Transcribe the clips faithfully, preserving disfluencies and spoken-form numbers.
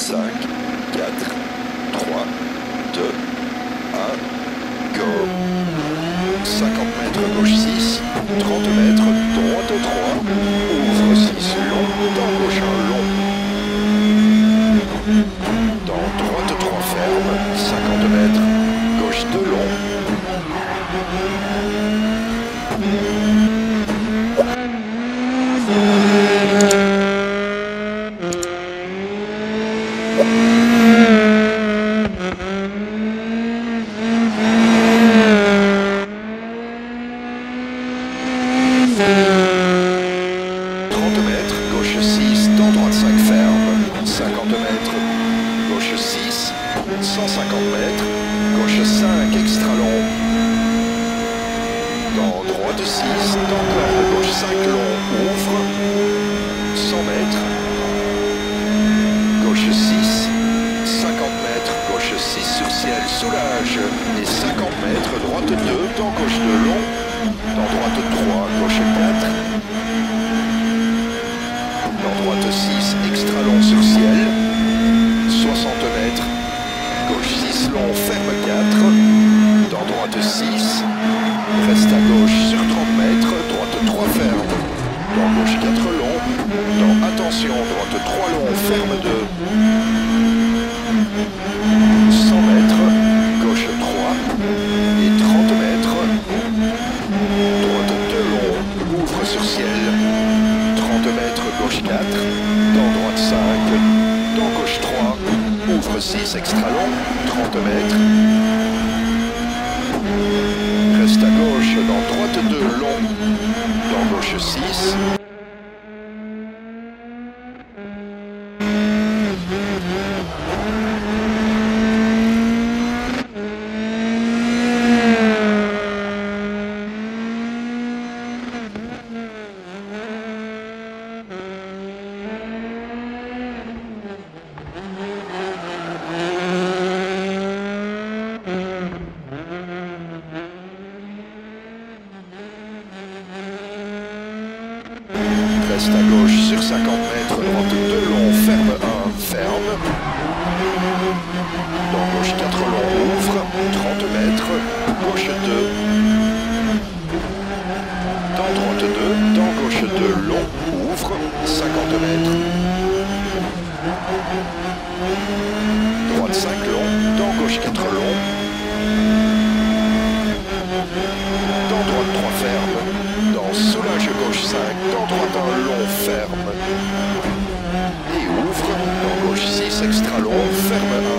cinq, quatre, trois, deux, un, go. cinquante mètres, gauche six, trente mètres, droite trois, ouvre six, long, dans gauche un long. Dans droite trois, ferme, cinquante mètres, gauche deux, long. trente mètres, gauche six, dans droite cinq, ferme, cinquante mètres, gauche six, cent cinquante mètres, gauche cinq, extra long. Dans droite six, dans corde, gauche cinq, long, ouvre, cent mètres, gauche six, cinquante mètres, gauche six sur ciel, soulage, et cinquante mètres, droite deux, dans gauche deux, long, dans droite trois, gauche quatre, dans droite six, extra long sur ciel, soixante mètres, gauche six long, ferme quatre, dans droite six, reste à gauche sur trente mètres, droite trois ferme, dans gauche quatre long, dans attention, droite trois long, ferme deux, cent mètres, gauche trois, et trente mètres, droite deux long, ouvre sur ciel, trente mètres, gauche quatre, dans droite cinq, dans gauche trois, ouvre six, extra long, trente mètres, reste à gauche, dans droite deux, long, dans gauche six, reste à gauche sur cinquante mètres, droite deux long, ferme un, ferme. Dans gauche quatre long, ouvre, trente mètres, gauche deux. Dans droite deux, dans gauche deux long, ouvre, cinquante mètres. Droite cinq long, dans gauche quatre long. Dans droite trois ferme, dans soulage gauche cinq, dans droite un long, ferme. Et ouvre, dans gauche six, extra long, ferme un.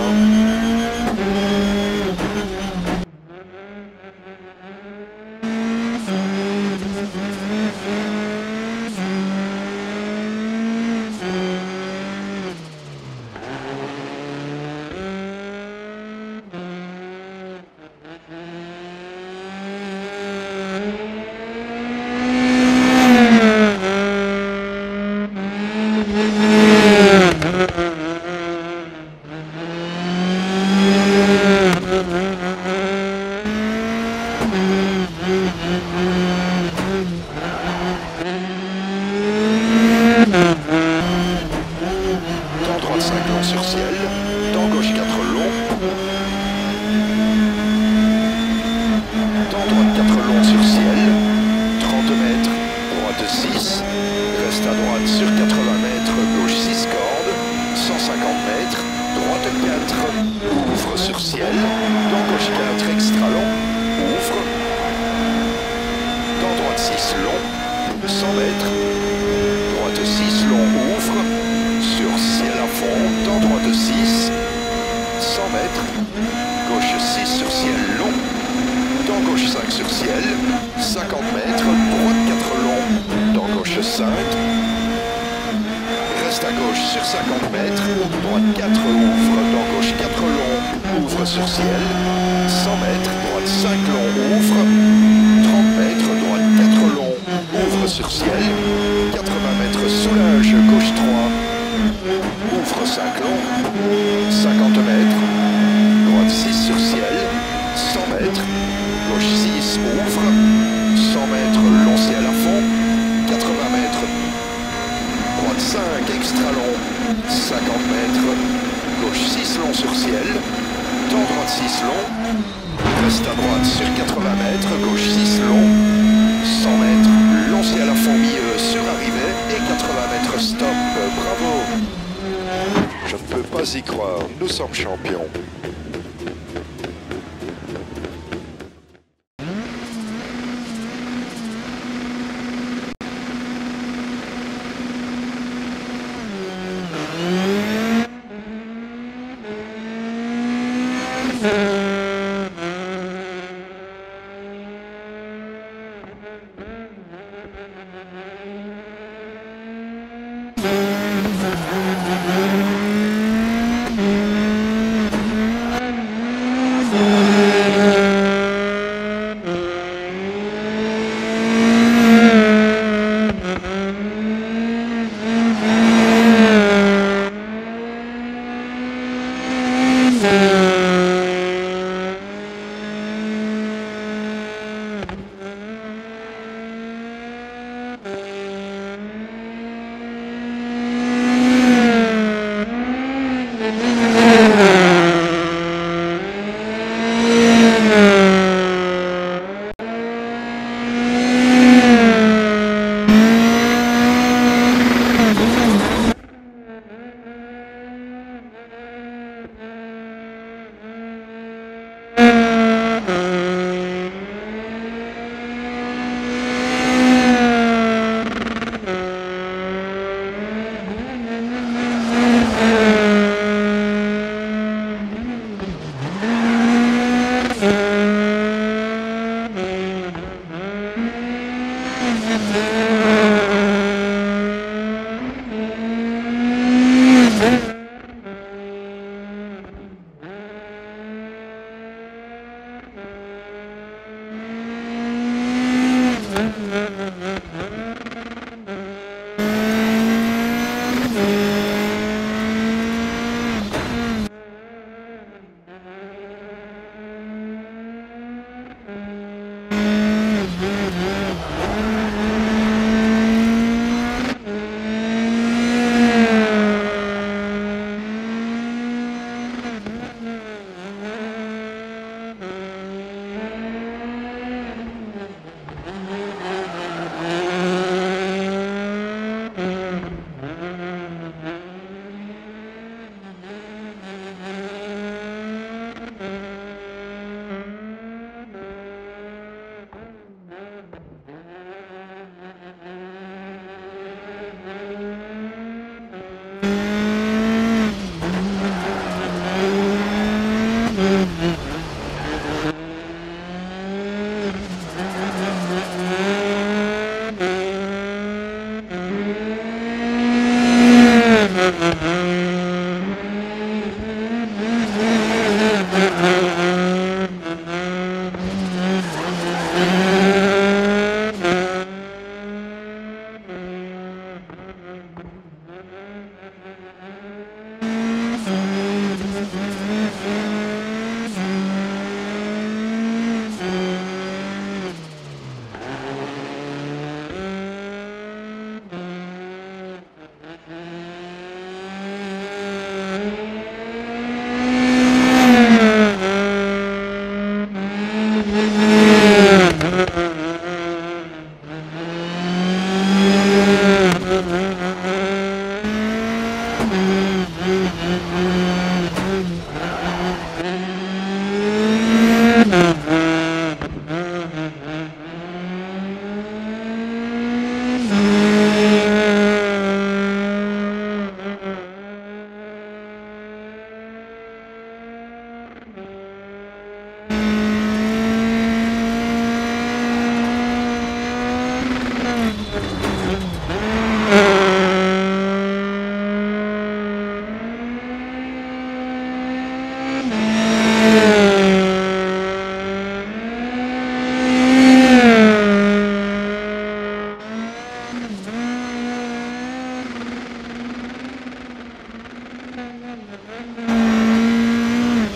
Dans droite cinq long sur ciel, dans gauche quatre long, dans droite quatre long sur ciel, trente mètres, droite six, reste à droite sur quatre-vingts mètres, gauche six cordes, cent cinquante mètres, droite quatre, ouvre sur ciel, dans gauche quatre, extra long, ouvre, dans droite six long, cent mètres, droite six long, ouvre, sur ciel à fond, dans droite six, cent mètres, gauche six sur ciel long, dans gauche cinq sur ciel, cinquante mètres, droite quatre long, dans gauche cinq, reste à gauche sur cinquante mètres, droite quatre ouvre, dans gauche quatre long, ouvre sur ciel, cent mètres, droite cinq long, ouvre, trente mètres, droite quatre long, ouvre sur ciel, quatre-vingts mètres, soulage, gauche trois, ouvre cinq long, cinquante mètres, droite six sur ciel, cent mètres, gauche six, ouvre, cent mètres, long ciel à fond, quatre-vingts mètres, droite cinq, extra long, cinquante mètres, Piste à droite sur quatre-vingts mètres, gauche six long, cent mètres, lancé à la fourmille sur arrivée et quatre-vingts mètres stop. Bravo! Je ne peux pas y croire, nous sommes champions.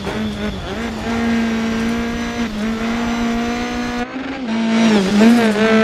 Mm-hmm.